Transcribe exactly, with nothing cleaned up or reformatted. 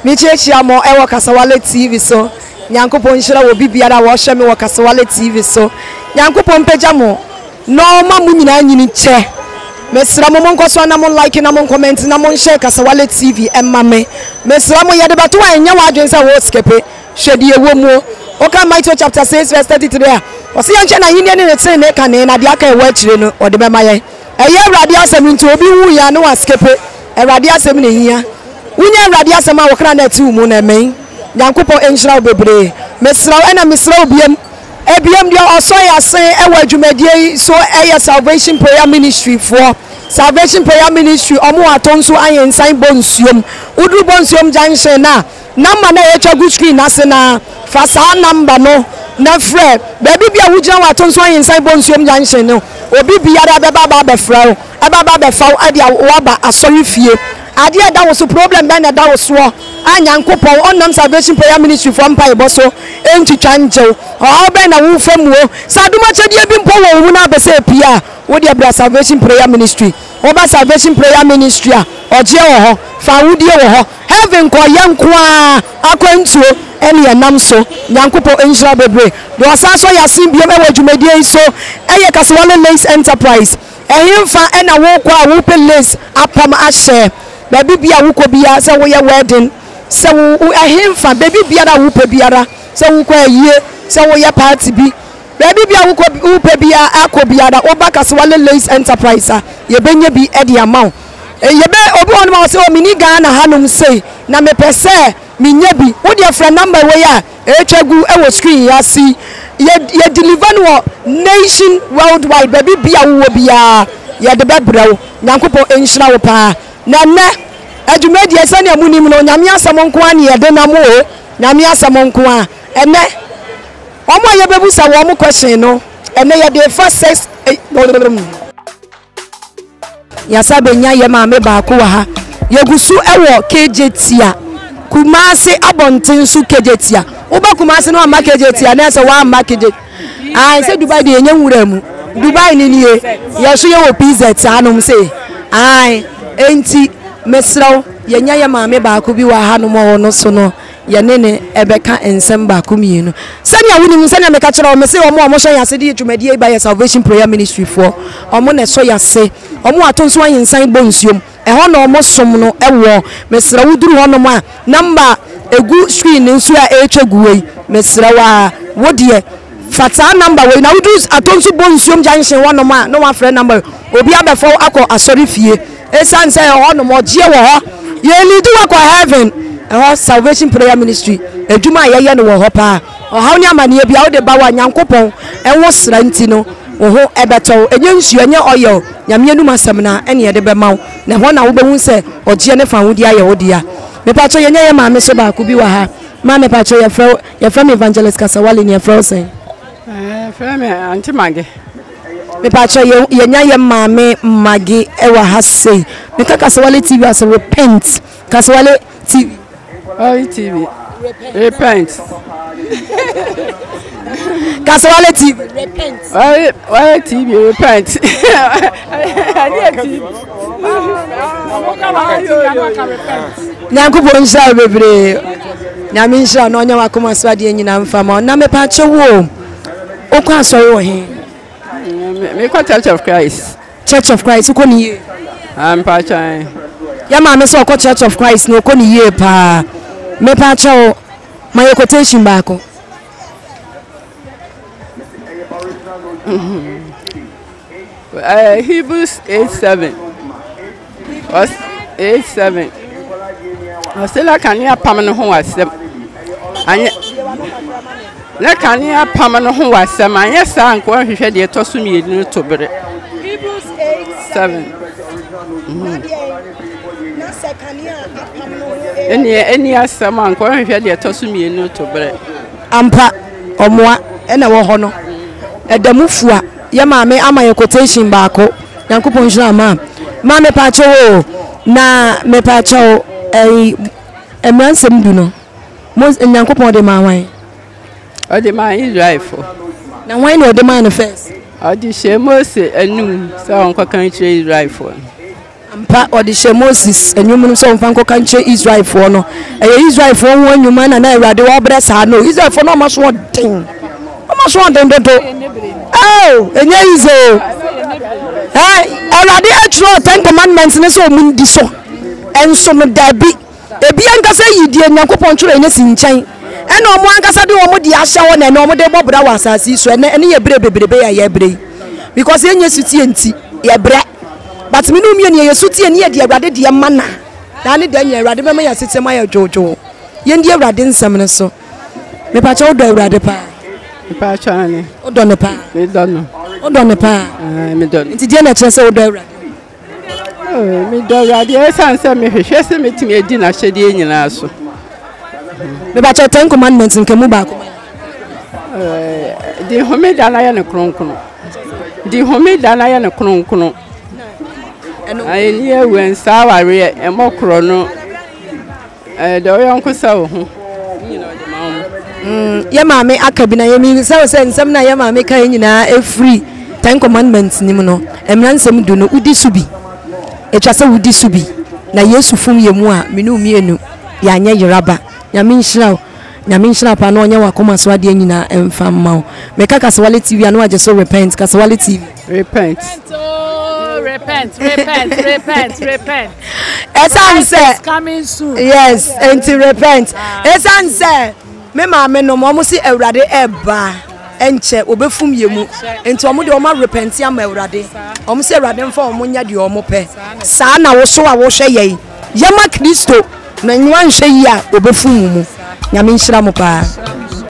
mi chechia mo e wo Kasawale T V so nyankopon hira wo bibiara wo hye me wo Kasawale T V so nyankopon pagya mo no ma mu nyina nyini che mesra mo monkoso na mo like na mo comment na mo share Kasawale T V emma me mesra mo yede bato anya wa adwen sa wo skepe hwede ewo mu oka Matthew chapter six verse thirty-three o se yanche na yinde ne tse ne ka ne na de aka ewa akire no ode be maye eye awrade asem nti obi wu ya no wa skepe awrade asem ne hia wunya awrade asem a wokra na ati mu na men nyankopon enhira obebre mesra ena mesra obiem ebiem dia osoya sen ewa adwumadie so eye Salvation Prayer Ministry for Salvation Prayer Ministry omo atonso ayensan bonsuom udru bonsuom junction na number na echa good screen na se na fasa number no na frɛ baby bia wugina watonso ayensan bonsuom junction no obi biara beba ba be frɛ o eba ba be fa ade waba asori fie ade da wo so problem ba na da wo so anyankopon onam Salvation Prayer Ministry for mpa eboso entwitwa njew o be na wo famuo saduma chedie bi mpo wo wu na bese pia wo de bra Salvation Prayer Ministry wo ba Salvation Prayer Ministry a oje wo ho fa wudie wo ho heaven ko yanko a akwantuo ene yanam so nyankopon enhira bebre do asaso yasin biem e wadwumadie so eye Kasawale Lace Enterprise ehimfa ena wo kwa wo pe lace apam ahye baby bia wo ko bia se wo ye wedding se wo ehimfa baby bia da wo pe biara se wo kwa yie se wo ye party bi baby bia wo ko wo pe bia akobia da oba Kasawale Lace Enterprise a ye benye bi e de amount ye be obi won ma se o mini Ghana hanom sei na me pese minye bi wo de friend number we ya etwagu e wo screen ya si ye ye deliver no nation worldwide baby bia wo bia ye de bebrɛw nyankopon enhira wo pa na na adwumadi ese ne amunim no nyame asam nko an ye de na mo o nyame asam nko a ene omo ye bebu sa wo mo question no ene ye de first sex ya sabe nya ye ma me ba ko wa ha ye gusu ewo K J T a Kumasi abontin su K J T a oba Kumasi no ama K J T a na se wa ama K J ai se Dubai de enya nwura mu Dubai ni nie ye so ye wo P Z anom se ai enti mesraw ye nya ye ma me ba ko bi wa ha no mo no so no ye ne ne ebeka ensem ba ko mienu sani awuni sani meka kire o me se o mo o mo so yase de dwumadie ba ye Salvation Prayer Ministry for o mo ne so yase o mo atonso ayensan bonsuom eho na omo som no ewo mesra wuduru ho no ma number egu screen nsu a etwaguwe mesra wa wodie fata number we na wuduru atonso bonsuom junction ho no ma no wa frɛ number obi abefo akọ asori fie esan say ho no mo gie wo ho ye lidu akọ heaven eho Salvation Prayer Ministry eduma ye ye no wo ho pa o ha oni amane bia wo de ba wa nyankopon enwo sra nti no oho ebeto enye nsu enye oyo nyame anu masam na ene ye de be maw na ho na wo be hu se ogie ne fa wodi aye wodi a me pa cho ye nye ye ma me so ba ku bi wa ha ma me pa cho ye fro ye from Evangelist Kasawale ne fro sen eh from Auntie Maggie me pa cho ye ye nya ye ma me Maggie e wa ha sei me ka Kasawale T V as repent Kasawale T V oh T V repent Kasawale T V repent why why T V repent I T V nyankopon sha bebre nyame nsha no nya wakoma so ade nyina mfama na me pa che wo okwa asori wo he me kwa Church of Christ Church of Christ ko ni ye am pa chan ya ma me so ko Church of Christ no ko ni ye pa me pa che wo my quotation back uh, Hebrews eight seven was eight seven. I still like any permanent home was them. And like any permanent home was them. And yes, I'm going to share the toss me in to be Hebrews eight seven. Any any as someone going to share the toss me in to be Ampa or more and our honor. At the Mufua, Yama, ama your quotation back. Yankupon Jama, Mamma Pacho, na me Pacho, a a ransom do no. Most in Yankupon de my wine. Oh, the man is rifle. Now, why no the man first? Oh, the shame most a new sound country rifle. ampa odi she Moses enyum so mfa nko kanche Israel fo no e Israel fo won enyuma na na Awurade wo bre sa no Israel fo no ma so den o ma so den dodo oh enye izo eh Awurade atro ten commandments ne so mun di so enso no dabi ebi ankasa yidie Nyankopɔn tworo ene si nkyɛn ena omo ankasa de omo di ahya wo na ena omo de bobra wa asase so ene ene ye bre bebrebe ya ye bre because enye sutie nti ye bre but me no mie ne ye sutie ne ye de Awurade de mana na ne da nya Awurade be ma ya sete ma ya jojo ye ndi Awurade nsam ne so me pa cha odo Awurade pa me pa cha ne odo ne pa me do no odo ne pa eh me do nti die na kire se odo Awurade eh me do Awurade e san se me hwehwe se metimi edi na hyede nyina so me ba cha ten commandments nkemu ba ko eh di homeda na ya ne kronkron di homeda na ya ne kronkron ai ni ewen sa ware e mokro no eh de oyonko sa wo ho nyina de mawo mm ye maame akabi na ye mi se se nsem na ye maame kan nyina e free ten commandments nim no emra nsem du no udi subi etwa se udi subi na Yesu fum ye mu a me no mienu ya anya yeraba nyame nhyira nyame nhyira pa no onye wakoma so ade nyina emfa mma me ka Kasawale T V anu aje so repent Kasawale T V repent repent repent repent repent esanse coming soon yes and to repent esanse me ma me no mo si Awurade eba enche obefum yemu enti omo de omo repent ya ma Awurade omo si Awurade mfa omo nya de omo pe saa na wo so a wo hwe ye yema Kristo na nwa nhwe yi a obefum mu nyame nhyira mo pa